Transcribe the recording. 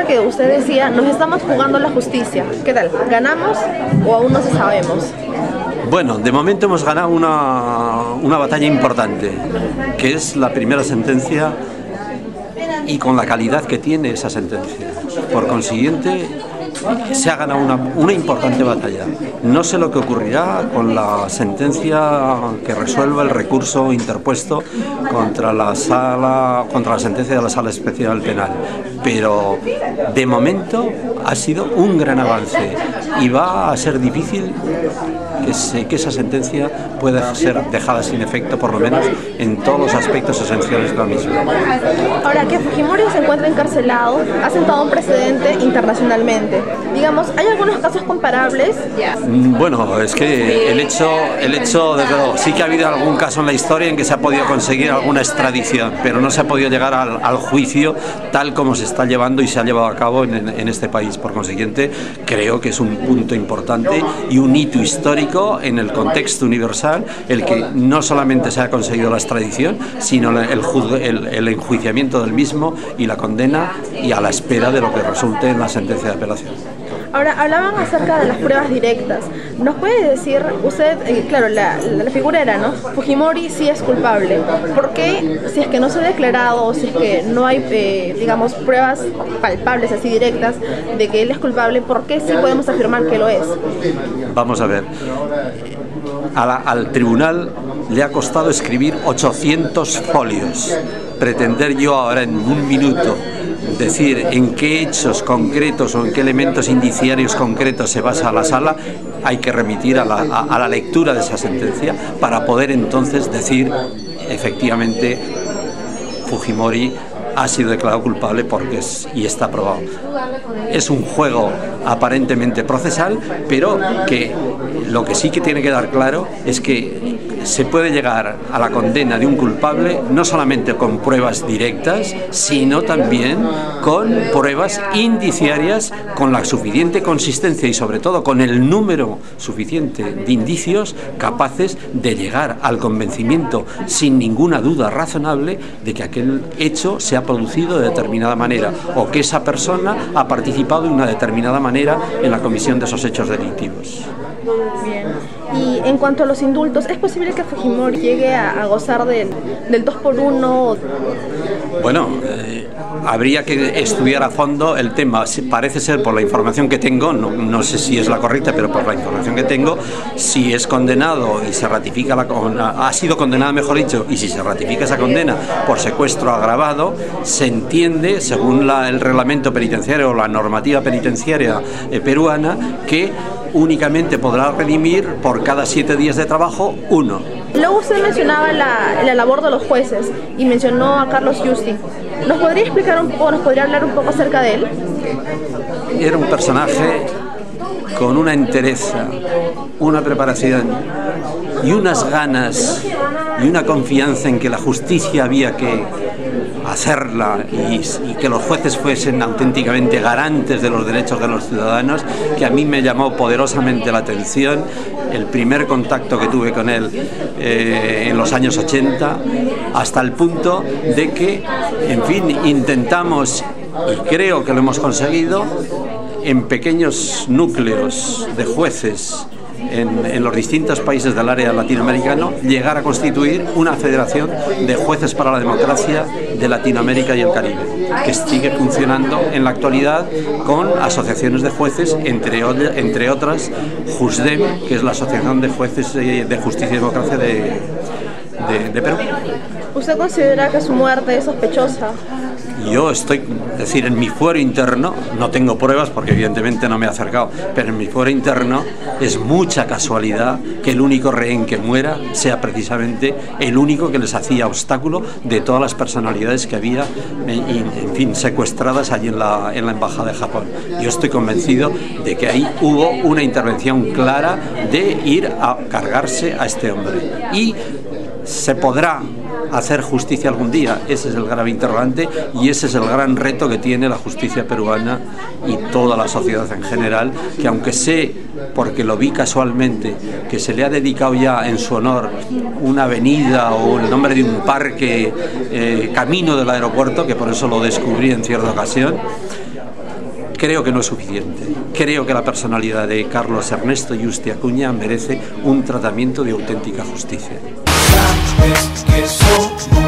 ahorita que usted decía, nos estamos jugando la justicia. ¿Qué tal? ¿Ganamos o aún no se sabemos? Bueno, de momento hemos ganado una batalla importante, que es la primera sentencia y con la calidad que tiene esa sentencia. Por consiguiente, se ha ganado una importante batalla. No sé lo que ocurrirá con la sentencia que resuelva el recurso interpuesto contra la sentencia de la Sala Especial Penal, pero de momento ha sido un gran avance y va a ser difícil que esa sentencia pueda ser dejada sin efecto, por lo menos en todos los aspectos esenciales de la misma. Ahora, que Fujimori se encuentra encarcelado ha sentado un precedente internacionalmente. Digamos, ¿hay algunos casos comparables? Bueno, es que el hecho desde luego, sí que ha habido algún caso en la historia en que se ha podido conseguir alguna extradición, pero no se ha podido llegar al juicio tal como se está llevando y se ha llevado a cabo en este país. Por consiguiente, creo que es un punto importante y un hito histórico en el contexto universal el que no solamente se ha conseguido la extradición, sino el enjuiciamiento del mismo y la condena, y a la espera de lo que resulte en la sentencia de apelación. Ahora, hablaban acerca de las pruebas directas. ¿Nos puede decir usted, claro, la figura era, ¿no? Fujimori sí es culpable. ¿Por qué, si es que no se ha declarado, o si es que no hay, digamos, pruebas palpables, así directas, de que él es culpable, por qué sí podemos afirmar que lo es? Vamos a ver. Al tribunal le ha costado escribir 800 folios. Pretender yo ahora en un minuto decir en qué hechos concretos o en qué elementos indiciarios concretos se basa la sala, hay que remitir a la lectura de esa sentencia para poder entonces decir efectivamente Fujimori ha sido declarado culpable y está probado. Es un juego aparentemente procesal, pero que lo que sí que tiene que dar claro es que se puede llegar a la condena de un culpable no solamente con pruebas directas, sino también con pruebas indiciarias, con la suficiente consistencia y sobre todo con el número suficiente de indicios capaces de llegar al convencimiento sin ninguna duda razonable de que aquel hecho se ha producido de determinada manera o que esa persona ha participado de una determinada manera en la comisión de esos hechos delictivos. Bien. Y en cuanto a los indultos, ¿es posible que Fujimori llegue a gozar del 2x1? Bueno, habría que estudiar a fondo el tema. Parece ser, por la información que tengo, no sé si es la correcta, pero por la información que tengo, si es condenado y se ratifica ha sido condenado, mejor dicho, y si se ratifica esa condena por secuestro agravado, se entiende, según el reglamento penitenciario o la normativa penitenciaria peruana, que únicamente podrá redimir por cada 7 días de trabajo 1. Luego usted mencionaba la labor de los jueces y mencionó a Carlos Yusti. ¿Nos podría explicar un poco, nos podría hablar un poco acerca de él? Era un personaje con una entereza, una preparación y unas ganas y una confianza en que la justicia había que hacerla y que los jueces fuesen auténticamente garantes de los derechos de los ciudadanos, que a mí me llamó poderosamente la atención el primer contacto que tuve con él en los años 80, hasta el punto de que, en fin, intentamos, y creo que lo hemos conseguido, en pequeños núcleos de jueces en los distintos países del área latinoamericano, llegar a constituir una federación de jueces para la democracia de Latinoamérica y el Caribe, que sigue funcionando en la actualidad con asociaciones de jueces, entre otras JUSDEM, que es la Asociación de Jueces de Justicia y Democracia de Perú. ¿Usted considera que su muerte es sospechosa? Yo estoy, es decir, en mi fuero interno, no tengo pruebas porque evidentemente no me he acercado, pero en mi fuero interno es mucha casualidad que el único rehén que muera sea precisamente el único que les hacía obstáculo de todas las personalidades que había, en fin, secuestradas allí en la Embajada de Japón. Yo estoy convencido de que ahí hubo una intervención clara de ir a cargarse a este hombre. Y se podrá hacer justicia algún día, ese es el grave interrogante y ese es el gran reto que tiene la justicia peruana y toda la sociedad en general, que aunque sé, porque lo vi casualmente, que se le ha dedicado ya en su honor una avenida o el nombre de un parque camino del aeropuerto, que por eso lo descubrí en cierta ocasión, creo que no es suficiente. Creo que la personalidad de Carlos Ernesto Yuste Acuña merece un tratamiento de auténtica justicia.